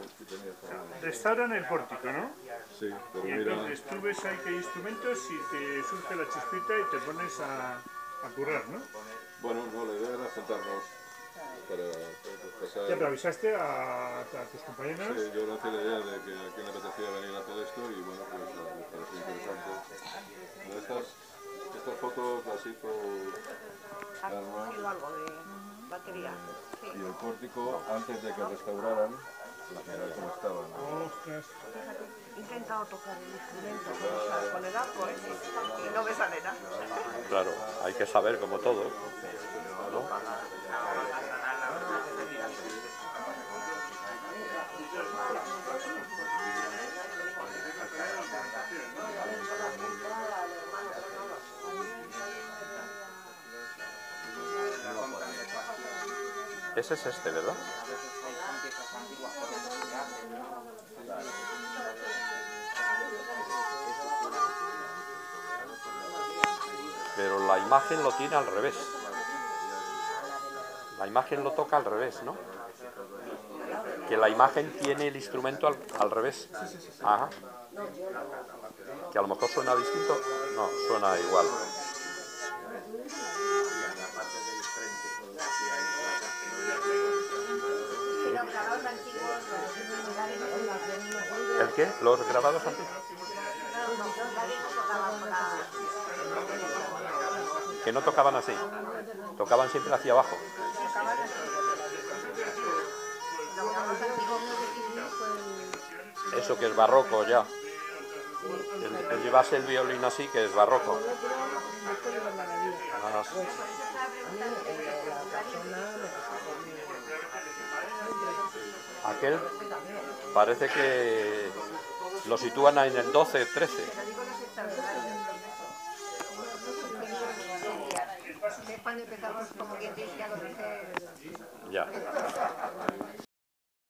que tenía esta... Restauran el pórtico, ¿no? Sí, pero Y mira... entonces tú ves ahí que hay instrumentos y te surge la chispita y te pones a currar, ¿no? Bueno, no, la idea era sentarnos para pasar... Ya, pero avisaste a tus compañeros. Sí, yo lancé la idea de que a quién le apetecía venir a hacer esto y bueno, pues me pareció interesante. Pero estas fotos las hizo Carmen algo de batería. y el pórtico antes de que restauraran, mira cómo estaba, ¿no? Ostras. He intentado tocar el instrumento con el arco ese y no me sale nada. Claro, hay que saber como todo, ¿no? Ese es este, ¿verdad? Pero la imagen lo tiene al revés. La imagen lo toca al revés, ¿no? Que la imagen tiene el instrumento al revés. Ajá. Que a lo mejor suena distinto. No, suena igual. ¿El qué? ¿Los grabados antiguos? Que no tocaban así. Tocaban siempre hacia abajo. Eso que es barroco ya. El llevarse el violín así, que es barroco. Ah, sí. Aquel parece que lo sitúan en el 12-13. Cuando empezamos como quien dice a conocer. Ya.